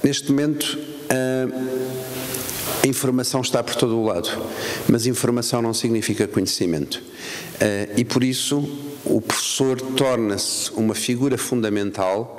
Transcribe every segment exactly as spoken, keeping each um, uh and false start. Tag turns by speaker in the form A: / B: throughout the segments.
A: Neste momento, a informação está por todo o lado, mas informação não significa conhecimento. E por isso o professor torna-se uma figura fundamental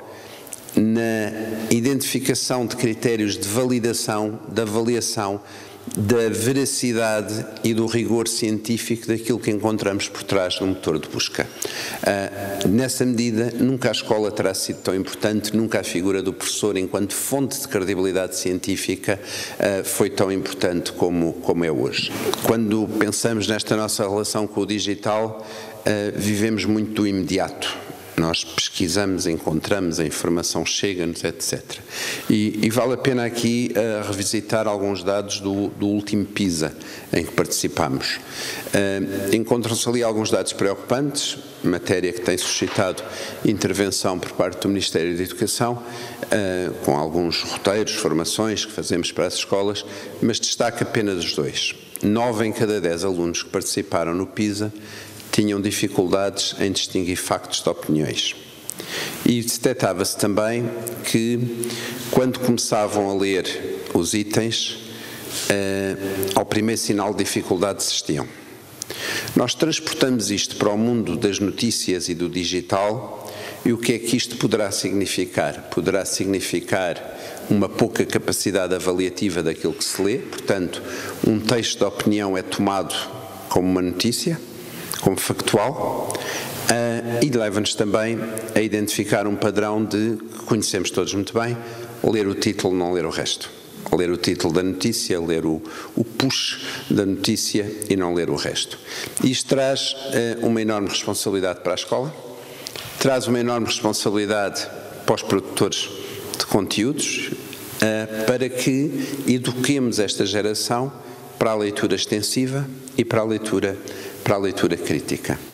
A: na identificação de critérios de validação, de avaliação, da veracidade e do rigor científico daquilo que encontramos por trás do motor de busca. Uh, nessa medida, nunca a escola terá sido tão importante, nunca a figura do professor enquanto fonte de credibilidade científica uh, foi tão importante como, como é hoje. Quando pensamos nesta nossa relação com o digital, uh, vivemos muito do imediato. Nós pesquisamos, encontramos, a informação chega-nos, etcétera. E, e vale a pena aqui uh, revisitar alguns dados do, do último PISA em que participamos. Uh, Encontram-se ali alguns dados preocupantes, matéria que tem suscitado intervenção por parte do Ministério da Educação, uh, com alguns roteiros, formações que fazemos para as escolas, mas destaca apenas os dois. Nove em cada dez alunos que participaram no PISA tinham dificuldades em distinguir factos de opiniões. E detectava-se também que, quando começavam a ler os itens, eh, ao primeiro sinal de dificuldade desistiam. Nós transportamos isto para o mundo das notícias e do digital, e o que é que isto poderá significar? Poderá significar uma pouca capacidade avaliativa daquilo que se lê, portanto, um texto de opinião é tomado como uma notícia, como factual, uh, e leva-nos também a identificar um padrão de que conhecemos todos muito bem: ler o título, não ler o resto. Ler o título da notícia, ler o, o push da notícia e não ler o resto. Isto traz uh, uma enorme responsabilidade para a escola, traz uma enorme responsabilidade para os produtores de conteúdos, uh, para que eduquemos esta geração para a leitura extensiva e para a leitura para a leitura crítica.